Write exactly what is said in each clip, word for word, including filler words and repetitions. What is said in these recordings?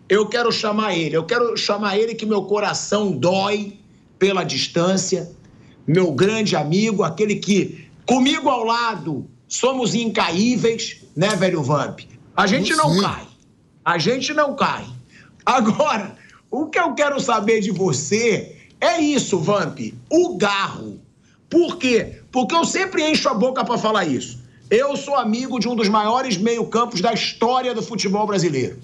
eu quero chamar ele. Eu quero chamar ele que meu coração dói pela distância, meu grande amigo, aquele que, comigo ao lado, somos incaíveis, né, velho Vamp? A gente Você. não cai. A gente não cai. Agora, o que eu quero saber de você é isso, Vamp, o Garro. Por quê? Porque eu sempre encho a boca para falar isso. Eu sou amigo de um dos maiores meio-campos da história do futebol brasileiro.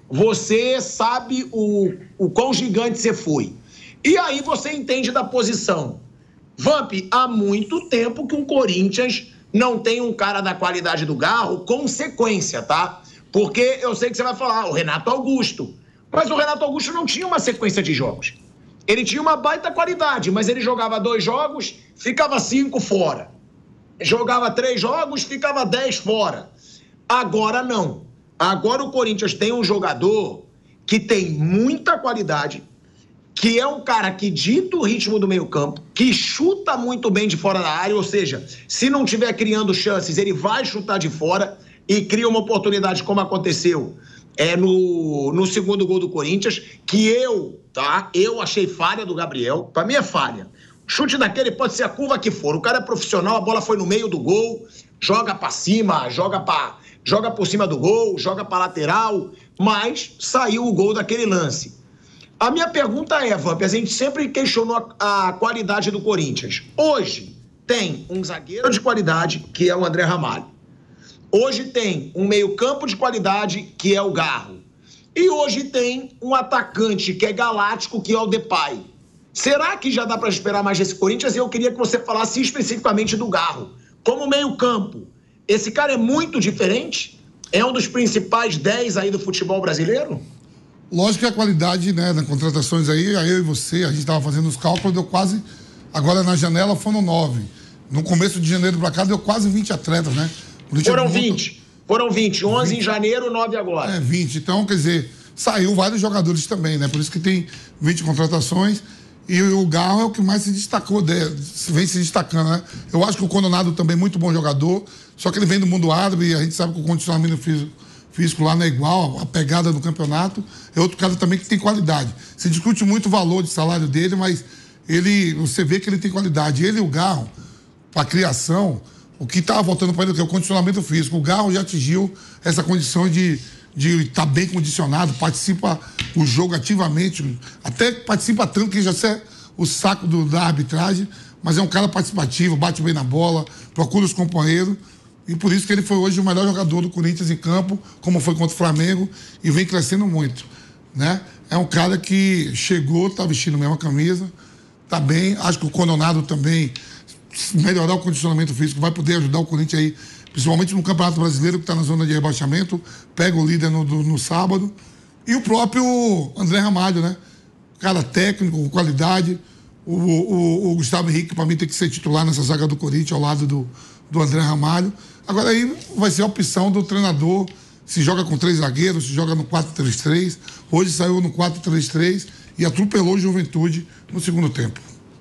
Você sabe o, o quão gigante você foi. E aí você entende da posição. Vamp, há muito tempo que um Corinthians não tem um cara da qualidade do Garro com sequência, tá? Porque eu sei que você vai falar, o Renato Augusto. Mas o Renato Augusto não tinha uma sequência de jogos. Ele tinha uma baita qualidade, mas ele jogava dois jogos, ficava cinco fora. Jogava três jogos, ficava dez fora. Agora não. Agora o Corinthians tem um jogador que tem muita qualidade, que é um cara que dita o ritmo do meio campo, que chuta muito bem de fora da área, ou seja, se não estiver criando chances, ele vai chutar de fora e cria uma oportunidade como aconteceu é, no, no segundo gol do Corinthians, que eu, tá? Eu achei falha do Gabriel, pra mim é falha. Chute daquele pode ser a curva que for. O cara é profissional, a bola foi no meio do gol, joga pra cima, joga pra, joga por cima do gol, joga pra lateral, mas saiu o gol daquele lance. A minha pergunta é, Vamp, a gente sempre questionou a, a qualidade do Corinthians. Hoje tem um zagueiro de qualidade, que é o André Ramalho. Hoje tem um meio-campo de qualidade, que é o Garro. E hoje tem um atacante que é galáctico, que é o Depay. Será que já dá para esperar mais desse Corinthians? E eu queria que você falasse especificamente do Garro. Como meio-campo, esse cara é muito diferente? É um dos principais dez aí do futebol brasileiro? Lógico que a qualidade, né, das contratações aí, eu e você, a gente estava fazendo os cálculos, deu quase, agora na janela foram nove. No começo de janeiro para cá deu quase vinte atletas, né? Foram vinte. Foram vinte. onze vinte. Em janeiro, nove agora. É, vinte. Então, quer dizer, saiu vários jogadores também, né? Por isso que tem vinte contratações. E o Garro é o que mais se destacou, vem se destacando, né? Eu acho que o Condonado também é muito bom jogador, só que ele vem do mundo árabe e a gente sabe que o condicionamento físico, físico lá não é igual, a pegada do campeonato. É outro cara também que tem qualidade. Se discute muito o valor de salário dele, mas ele, você vê que ele tem qualidade. Ele e o Garro, para a criação, o que estava voltando para ele, que é o condicionamento físico. O Garro já atingiu essa condição de de estar tá bem condicionado, participa o jogo ativamente, até participa tanto que já é o saco do, da arbitragem, mas é um cara participativo, bate bem na bola, procura os companheiros, e por isso que ele foi hoje o melhor jogador do Corinthians em campo, como foi contra o Flamengo, e vem crescendo muito, né? É um cara que chegou, tá vestindo a mesma camisa, tá bem, acho que o Condonado também, melhorar o condicionamento físico, vai poder ajudar o Corinthians aí, principalmente no Campeonato Brasileiro, que está na zona de rebaixamento, pega o líder no, no, no sábado. E o próprio André Ramalho, né? Cara técnico, com qualidade. O, o, o Gustavo Henrique, para mim, tem que ser titular nessa zaga do Corinthians, ao lado do, do André Ramalho. Agora aí vai ser a opção do treinador, se joga com três zagueiros, se joga no quatro três três. Hoje saiu no quatro três três e atropelou o Juventude no segundo tempo.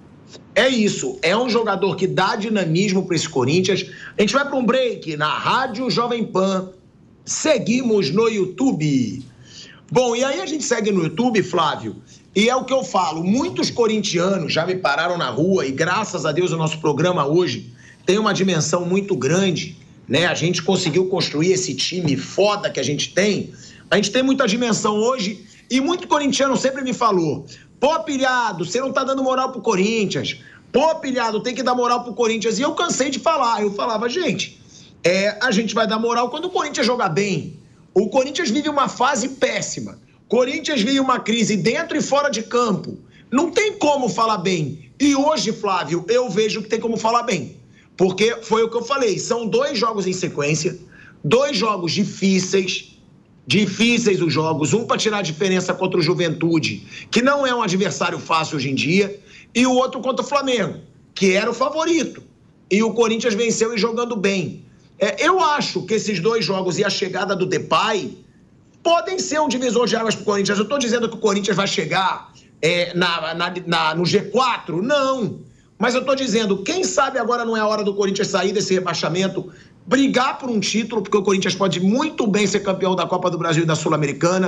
É isso, é um jogador que dá dinamismo para esse Corinthians. A gente vai para um break na Rádio Jovem Pan. Seguimos no YouTube. Bom, e aí a gente segue no YouTube, Flávio, e é o que eu falo, muitos corintianos já me pararam na rua e graças a Deus o nosso programa hoje tem uma dimensão muito grande, né? A gente conseguiu construir esse time foda que a gente tem. A gente tem muita dimensão hoje e muito corintiano sempre me falou: pô, pilhado, você não tá dando moral pro Corinthians. Pô, pilhado, tem que dar moral pro Corinthians. E eu cansei de falar. Eu falava, gente, é, a gente vai dar moral quando o Corinthians jogar bem. O Corinthians vive uma fase péssima. Corinthians vive uma crise dentro e fora de campo. Não tem como falar bem. E hoje, Flávio, eu vejo que tem como falar bem. Porque foi o que eu falei. São dois jogos em sequência. Dois jogos difíceis. Difíceis os jogos, um para tirar a diferença contra o Juventude, que não é um adversário fácil hoje em dia, e o outro contra o Flamengo, que era o favorito. E o Corinthians venceu e jogando bem. É, eu acho que esses dois jogos e a chegada do Depay podem ser um divisor de águas para o Corinthians. Eu estou dizendo que o Corinthians vai chegar é, na, na, na, no G quatro? Não. Mas eu estou dizendo, quem sabe agora não é a hora do Corinthians sair desse rebaixamento, brigar por um título, porque o Corinthians pode muito bem ser campeão da Copa do Brasil e da Sul-Americana.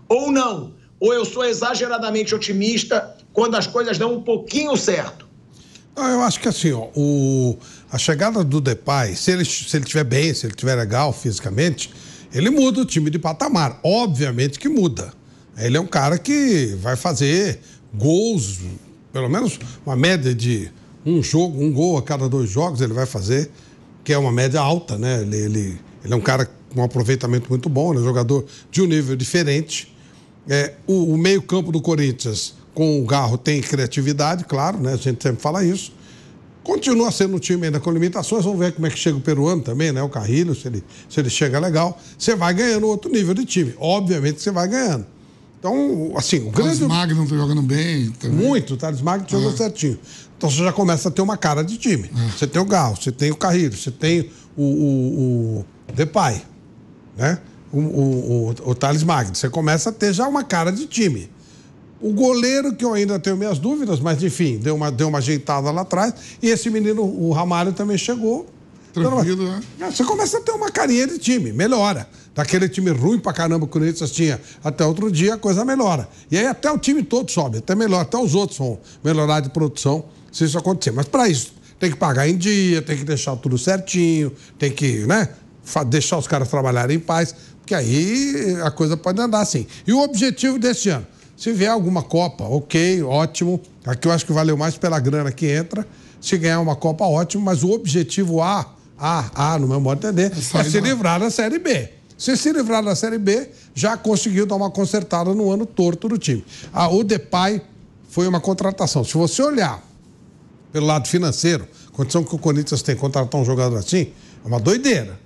Ou não? Ou eu sou exageradamente otimista quando as coisas dão um pouquinho certo? Eu acho que assim, ó, o, a chegada do Depay, se ele se ele estiver bem, se ele estiver legal fisicamente, ele muda o time de patamar. Obviamente que muda. Ele é um cara que vai fazer gols, pelo menos uma média de um jogo, um gol a cada dois jogos ele vai fazer, que é uma média alta, né? Ele, ele, ele é um cara com um aproveitamento muito bom, ele é um jogador de um nível diferente. É, o, o meio-campo do Corinthians com o Garro tem criatividade, claro, né? A gente sempre fala isso. Continua sendo um time ainda com limitações. Vamos ver como é que chega o peruano também, né? O Carrilho, se ele, se ele chega legal. Você vai ganhando outro nível de time. Obviamente que você vai ganhando. Então, assim, o grande... O Magno tá jogando bem. Também. Muito, o Thales Magno jogou ah. certinho. Então você já começa a ter uma cara de time. Ah. Você tem o Garro, você tem o Carrilho, você tem o, o, o Depay, né? O, o, o, o Thales Magno. Você começa a ter já uma cara de time. O goleiro, que eu ainda tenho minhas dúvidas, mas enfim, deu uma, deu uma ajeitada lá atrás. E esse menino, o Ramalho, também chegou. Tranquilo, então, né? Você começa a ter uma carinha de time, melhora. Daquele time ruim pra caramba que o Corinthians tinha até outro dia, a coisa melhora. E aí até o time todo sobe, até melhor, até os outros vão melhorar de produção, se isso acontecer. Mas para isso, tem que pagar em dia, tem que deixar tudo certinho, tem que, né, deixar os caras trabalharem em paz, porque aí a coisa pode andar assim. E o objetivo desse ano? Se vier alguma Copa, ok, ótimo. Aqui eu acho que valeu mais pela grana que entra. Se ganhar uma Copa, ótimo. Mas o objetivo A, A, A, no meu modo de entender, é, é se livrar da Série B. Se se livrar da Série B, já conseguiu dar uma consertada no ano torto do time. Ah, o Depay foi uma contratação. Se você olhar pelo lado financeiro, a condição que o Corinthians tem de contratar um jogador assim, é uma doideira.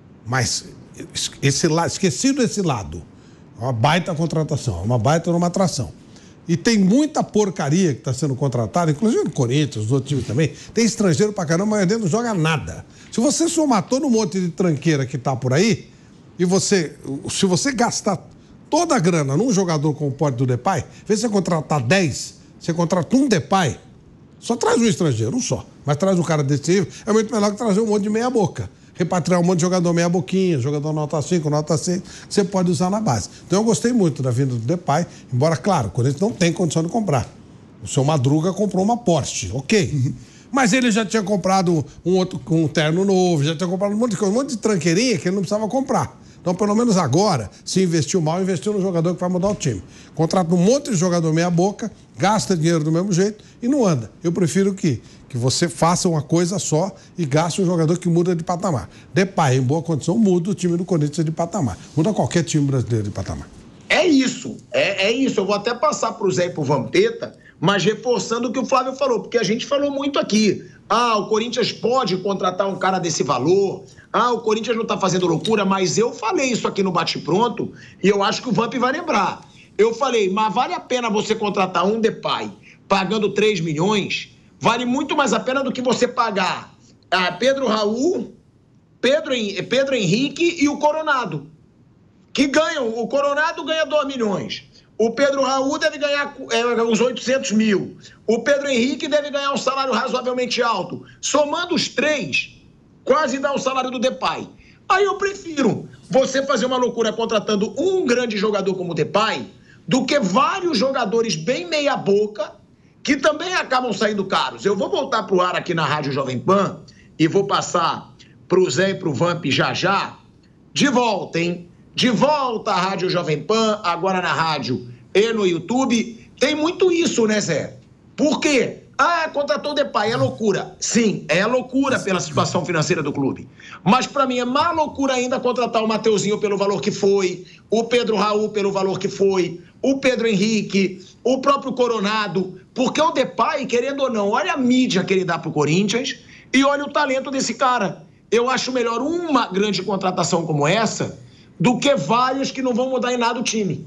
Mas esse lado, esquecido esse lado, é uma baita contratação, é uma baita numa atração. E tem muita porcaria que está sendo contratada, inclusive no Corinthians, os outros times também. Tem estrangeiro pra caramba, mas dentro não joga nada. Se você somar todo um monte de tranqueira que tá por aí, e você, se você gastar toda a grana num jogador como o porte do Depay, vê se você contratar dez, você contrata um Depay, só traz um estrangeiro, um só. Mas traz um cara desse nível, é muito melhor que trazer um monte de meia boca. Repatriar um monte de jogador meia boquinha, jogador nota cinco, nota seis, que você pode usar na base. Então eu gostei muito da vinda do Depay, embora, claro, o Corinthians não tem condição de comprar. O seu Madruga comprou uma Porsche, ok. Uhum. Mas ele já tinha comprado um outro, um terno novo, já tinha comprado um monte de coisa, um monte de tranqueirinha que ele não precisava comprar. Então, pelo menos agora, se investiu mal, investiu no jogador que vai mudar o time. Contrata um monte de jogador meia boca, gasta dinheiro do mesmo jeito e não anda. Eu prefiro que, que você faça uma coisa só e gaste um jogador que muda de patamar. Depay, em boa condição, muda o time do Corinthians de patamar. Muda qualquer time brasileiro de patamar. É isso, é, é isso. Eu vou até passar para o Zé e para o Vampeta, mas reforçando o que o Flávio falou, porque a gente falou muito aqui. Ah, o Corinthians pode contratar um cara desse valor. Ah, o Corinthians não está fazendo loucura, mas eu falei isso aqui no Bate-Pronto e eu acho que o Vamp vai lembrar. Eu falei, mas vale a pena você contratar um Depay pagando três milhões? Vale muito mais a pena do que você pagar a Pedro Raul, Pedro, Pedro Henrique e o Coronado, que ganham. O Coronado ganha dois milhões. O Pedro Raul deve ganhar é, uns oitocentos mil. O Pedro Henrique deve ganhar um salário razoavelmente alto. Somando os três, quase dá o salário do Depay. Aí eu prefiro você fazer uma loucura contratando um grande jogador como o Depay do que vários jogadores bem meia boca que também acabam saindo caros. Eu vou voltar pro ar aqui na Rádio Jovem Pan e vou passar pro Zé e pro Vamp já já. De volta, hein? De volta à Rádio Jovem Pan, agora na rádio e no YouTube. Tem muito isso, né, Zé? Por quê? Ah, contratou o Depay, é loucura. Sim, é loucura pela situação financeira do clube. Mas para mim é mais loucura ainda contratar o Mateuzinho pelo valor que foi, o Pedro Raul pelo valor que foi, o Pedro Henrique, o próprio Coronado, porque o Depay, querendo ou não, olha a mídia que ele dá pro Corinthians e olha o talento desse cara. Eu acho melhor uma grande contratação como essa do que vários que não vão mudar em nada o time.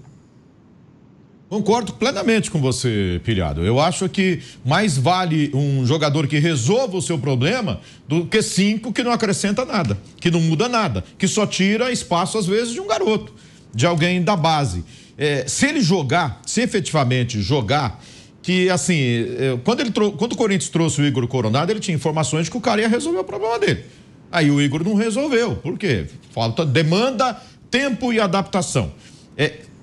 Concordo plenamente com você, Pilhado. Eu acho que mais vale um jogador que resolva o seu problema do que cinco que não acrescenta nada, que não muda nada, que só tira espaço, às vezes, de um garoto, de alguém da base. É, se ele jogar, se efetivamente jogar, que assim, é, quando, ele trou- quando o Corinthians trouxe o Igor Coronado, ele tinha informações de que o cara ia resolver o problema dele. Aí o Igor não resolveu. Por quê? Falta demanda, tempo e adaptação. É,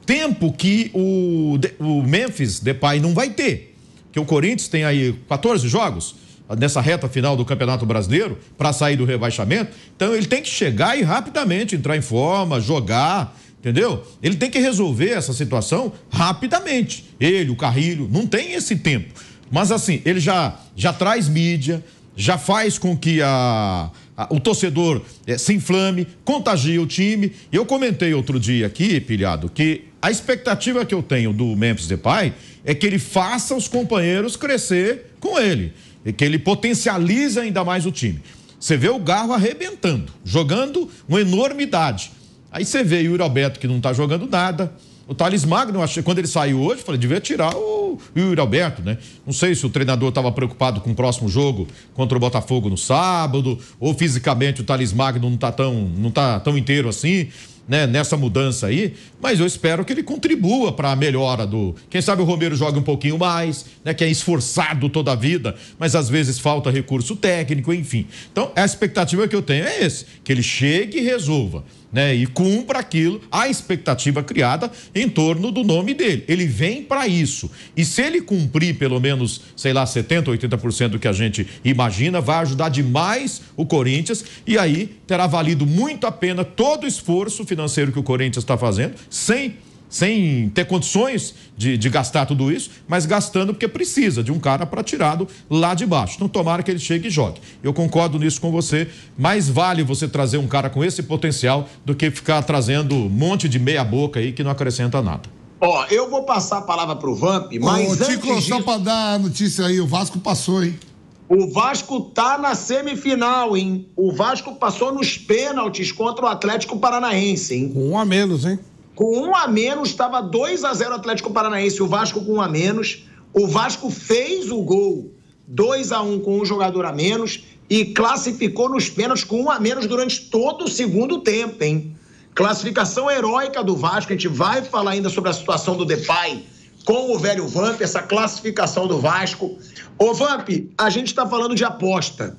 tempo que o, o Memphis Depay não vai ter. Que o Corinthians tem aí quatorze jogos nessa reta final do Campeonato Brasileiro para sair do rebaixamento. Então ele tem que chegar e rapidamente entrar em forma, jogar, entendeu? Ele tem que resolver essa situação rapidamente. Ele, o Carrilho, não tem esse tempo. Mas assim, ele já, já traz mídia, já faz com que a, a, o torcedor é, se inflame, contagia o time. E eu comentei outro dia aqui, Pilhado, que a expectativa que eu tenho do Memphis Depay é que ele faça os companheiros crescer com ele. E que ele potencialize ainda mais o time. Você vê o Garro arrebentando, jogando uma enormidade. Aí você vê o Yuri Alberto que não tá jogando nada. O Thales Magno, eu achei, quando ele saiu hoje, eu falei, devia tirar o, o Yuri Alberto, né? Não sei se o treinador estava preocupado com o próximo jogo contra o Botafogo no sábado, ou fisicamente o Thales Magno não tá tão, não tá tão inteiro assim, né? Nessa mudança aí, mas eu espero que ele contribua para a melhora do... Quem sabe o Romero joga um pouquinho mais, né? Que é esforçado toda a vida, mas às vezes falta recurso técnico, enfim. Então, a expectativa que eu tenho é esse, que ele chegue e resolva, né? E cumpra aquilo, a expectativa criada em torno do nome dele. Ele vem para isso. E se ele cumprir pelo menos, sei lá, setenta, oitenta por cento do que a gente imagina, vai ajudar demais o Corinthians e aí terá valido muito a pena todo o esforço financeiro que o Corinthians está fazendo, sem sem ter condições de, de gastar tudo isso, mas gastando porque precisa de um cara para tirado lá de baixo. Então tomara que ele chegue e jogue. Eu concordo nisso com você, mais vale você trazer um cara com esse potencial do que ficar trazendo um monte de meia boca aí que não acrescenta nada. Ó, eu vou passar a palavra pro Vamp, mas Ô, antes Tico, disso... só para dar a notícia aí, o Vasco passou, hein? O Vasco tá na semifinal, hein? O Vasco passou nos pênaltis contra o Atlético Paranaense, hein? Com um a menos, hein? Com um a menos, estava dois a zero Atlético Paranaense, o Vasco com um a menos. O Vasco fez o gol dois a um com um jogador a menos e classificou nos pênaltis com um a menos durante todo o segundo tempo, hein? Classificação heróica do Vasco, a gente vai falar ainda sobre a situação do Depay com o velho Vamp, essa classificação do Vasco. Ô Vamp, a gente está falando de aposta.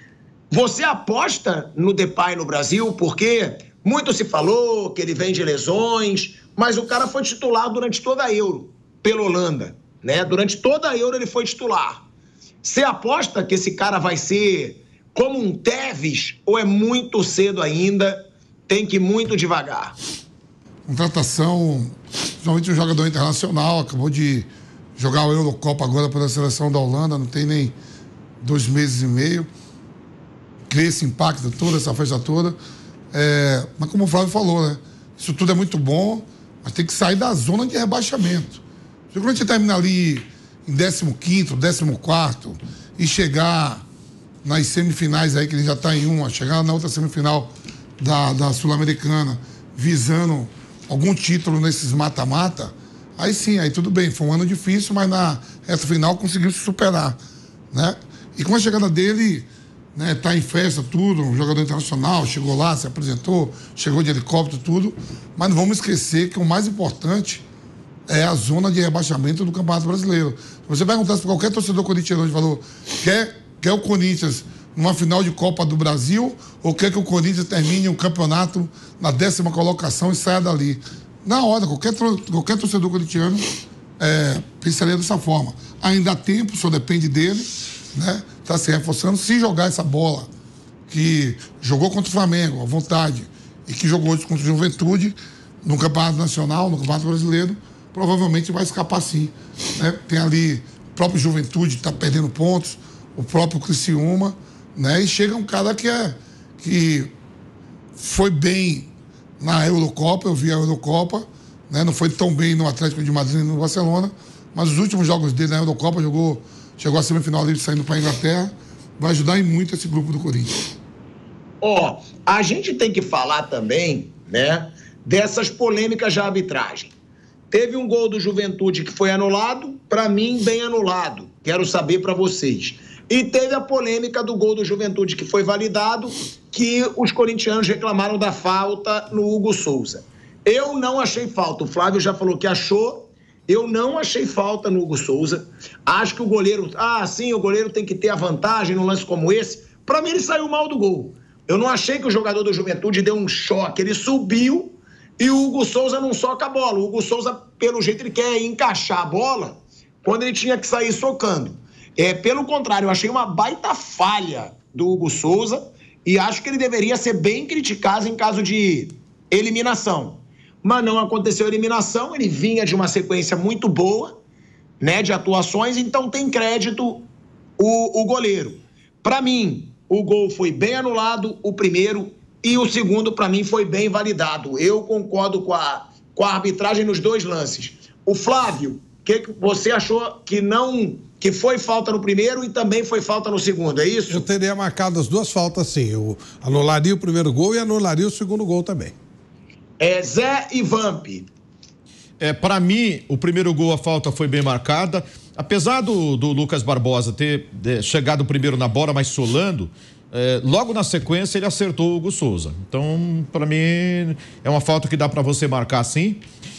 Você aposta no Depay no Brasil? Porque muito se falou que ele vem de lesões, mas o cara foi titular durante toda a Euro, pela Holanda, né? Durante toda a Euro ele foi titular. Você aposta que esse cara vai ser como um Tevez ou é muito cedo ainda, tem que ir muito devagar? Contratação, principalmente um jogador internacional, acabou de jogar a Eurocopa agora pela seleção da Holanda, não tem nem dois meses e meio. Cria esse impacto todo, essa festa toda. É, mas como o Flávio falou, né? Isso tudo é muito bom, mas tem que sair da zona de rebaixamento. Se quando a gente terminar ali em décimo quinto, décimo quarto e chegar nas semifinais aí, que ele já está em uma, chegar na outra semifinal da, da Sul-Americana, visando algum título nesses mata-mata, aí sim, aí tudo bem. Foi um ano difícil, mas na reta final conseguiu se superar, né? E com a chegada dele... Né, tá em festa, tudo, um jogador internacional, chegou lá, se apresentou, chegou de helicóptero, tudo, mas não vamos esquecer que o mais importante é a zona de rebaixamento do Campeonato Brasileiro. Se você perguntasse para qualquer torcedor corintiano hoje, falou, quer, quer o Corinthians numa final de Copa do Brasil ou quer que o Corinthians termine um campeonato na décima colocação e saia dali? Na hora, qualquer, qualquer torcedor corintiano é, pensaria dessa forma. Ainda há tempo, só depende dele, né? Está se reforçando. Se jogar essa bola que jogou contra o Flamengo à vontade e que jogou hoje contra o Juventude no Campeonato Nacional, no Campeonato Brasileiro, provavelmente vai escapar sim, né? Tem ali o próprio Juventude está perdendo pontos, o próprio Criciúma, né? E chega um cara que é que foi bem na Eurocopa, eu vi a Eurocopa, né? Não foi tão bem no Atlético de Madrid e no Barcelona, mas os últimos jogos dele na Eurocopa jogou Chegou à semifinal ali saindo para a Inglaterra, vai ajudar em muito esse grupo do Corinthians. Ó, oh, a gente tem que falar também, né, dessas polêmicas de arbitragem. Teve um gol do Juventude que foi anulado, para mim, bem anulado. Quero saber para vocês. E teve a polêmica do gol do Juventude que foi validado, que os corintianos reclamaram da falta no Hugo Souza. Eu não achei falta. O Flávio já falou que achou. Eu não achei falta no Hugo Souza. Acho que o goleiro... Ah, sim, o goleiro tem que ter a vantagem num lance como esse. Para mim, ele saiu mal do gol. Eu não achei que o jogador do Juventude deu um choque. Ele subiu, e o Hugo Souza não soca a bola. O Hugo Souza, pelo jeito, ele quer encaixar a bola quando ele tinha que sair socando. É, pelo contrário, eu achei uma baita falha do Hugo Souza e acho que ele deveria ser bem criticado em caso de eliminação. Mas não aconteceu eliminação, ele vinha de uma sequência muito boa, né, de atuações, então tem crédito o, o goleiro. Para mim, o gol foi bem anulado, o primeiro, e o segundo, para mim, foi bem validado. Eu concordo com a, com a arbitragem nos dois lances. O Flávio, o que, que você achou que não... que foi falta no primeiro e também foi falta no segundo, é isso? Eu teria marcado as duas faltas, sim. Eu anularia o primeiro gol e anularia o segundo gol também. É, Zé e Vamp. É, para mim, o primeiro gol, a falta foi bem marcada. Apesar do, do Lucas Barbosa ter de, chegado primeiro na bola, mas solando, é, logo na sequência ele acertou o Hugo Souza. Então, para mim, é uma falta que dá para você marcar sim.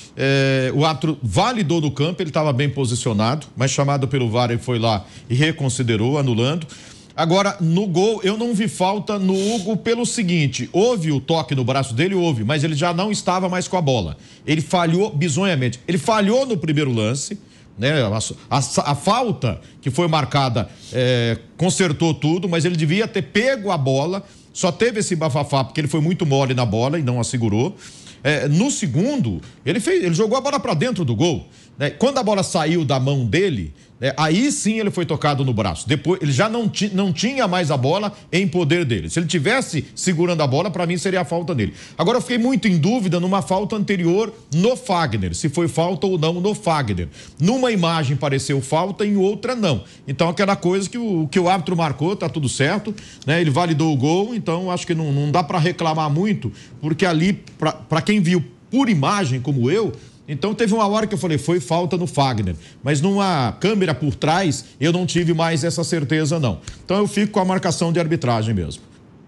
É, o árbitro validou no campo, ele estava bem posicionado, mas chamado pelo V A R ele foi lá e reconsiderou, anulando. Agora, no gol, eu não vi falta no Hugo pelo seguinte, houve o toque no braço dele, houve, mas ele já não estava mais com a bola. Ele falhou bizonhamente. Ele falhou no primeiro lance, né? A, a, a falta que foi marcada é, consertou tudo, mas ele devia ter pego a bola, só teve esse bafafá porque ele foi muito mole na bola e não a segurou. É, no segundo, ele, fez, ele jogou a bola para dentro do gol, né? Quando a bola saiu da mão dele, né, aí sim ele foi tocado no braço. Depois, ele já não, ti, não tinha mais a bola em poder dele. Se ele tivesse segurando a bola, para mim seria a falta nele. Agora eu fiquei muito em dúvida numa falta anterior no Fagner, se foi falta ou não no Fagner. Numa imagem pareceu falta, em outra não. Então aquela coisa que o, que o árbitro marcou, tá tudo certo, né? Ele validou o gol, então acho que não, não dá para reclamar muito, porque ali, para quem viu por imagem como eu, então teve uma hora que eu falei, foi falta no Fagner, mas numa câmera por trás eu não tive mais essa certeza não. Então eu fico com a marcação de arbitragem mesmo.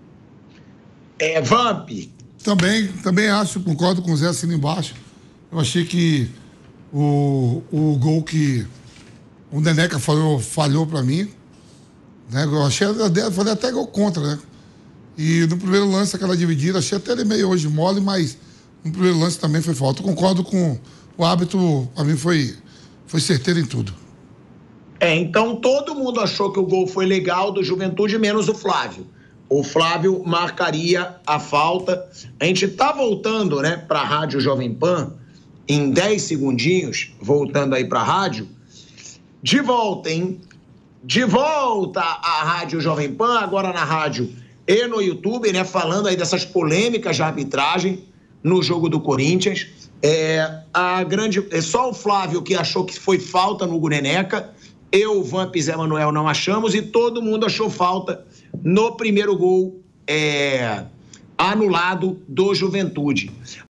É, Vamp. Também, também acho, concordo com o Zé assim embaixo. Eu achei que o, o gol que o Neneca falhou, falhou para mim, né? Eu achei, eu falei até gol contra, né? E no primeiro lance, aquela dividida, achei até ele meio hoje mole, mas no primeiro lance também foi falta. Eu concordo com o árbitro, a mim foi, foi certeiro em tudo. É, então todo mundo achou que o gol foi legal do Juventude, menos o Flávio. O Flávio marcaria a falta. A gente tá voltando, né, para a Rádio Jovem Pan, em dez segundinhos, voltando aí para a rádio. De volta, hein? De volta à Rádio Jovem Pan, agora na rádio e no YouTube, né, falando aí dessas polêmicas de arbitragem no jogo do Corinthians. É, a grande, é só o Flávio que achou que foi falta no Hugo Neneca. Eu, o Vamp e Zé Manuel não achamos e todo mundo achou falta no primeiro gol é, anulado do Juventude.